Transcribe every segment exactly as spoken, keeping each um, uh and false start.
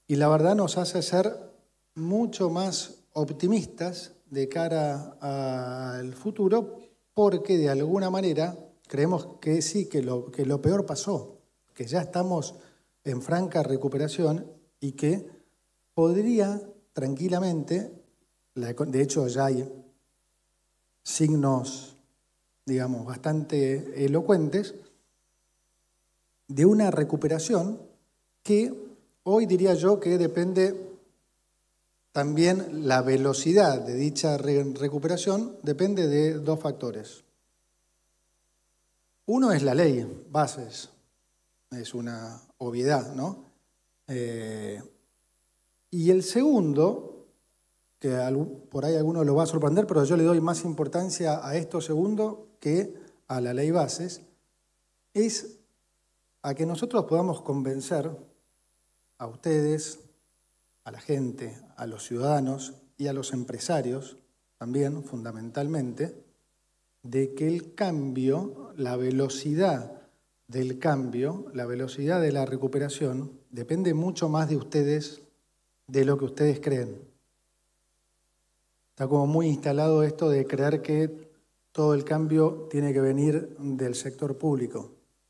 y la verdad nos hace ser mucho más optimistas de cara al futuro, porque de alguna manera creemos que sí, que lo, que lo peor pasó, que ya estamos en franca recuperación y que podría tranquilamente, de hecho ya hay signos, digamos, bastante elocuentes, de una recuperación que hoy diría yo que depende también, la velocidad de dicha recuperación depende de dos factores. Uno es la ley, bases, es una obviedad, ¿no? Eh, y el segundo, que por ahí alguno lo va a sorprender, pero yo le doy más importancia a esto segundo que a la ley bases, es a que nosotros podamos convencer a ustedes, a la gente, a los ciudadanos y a los empresarios también, fundamentalmente, de que el cambio, la velocidad del cambio, la velocidad de la recuperación, depende mucho más de ustedes de lo que ustedes creen. Está como muy instalado esto de creer que todo el cambio tiene que venir del sector público.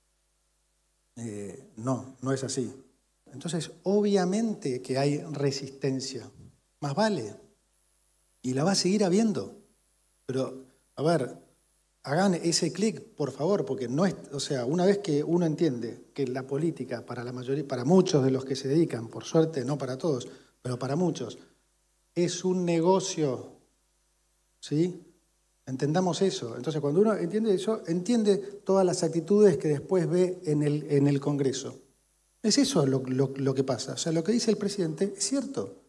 Eh, no, no es así. Entonces, obviamente que hay resistencia, más vale, y la va a seguir habiendo. Pero, a ver, hagan ese clic, por favor, porque no es, o sea, una vez que uno entiende que la política, para la mayoría, para muchos de los que se dedican, por suerte, no para todos, pero para muchos, es un negocio, ¿sí? Entendamos eso. Entonces, cuando uno entiende eso, entiende todas las actitudes que después ve en el, en el Congreso. Es eso lo, lo, lo que pasa. O sea, lo que dice el presidente es cierto.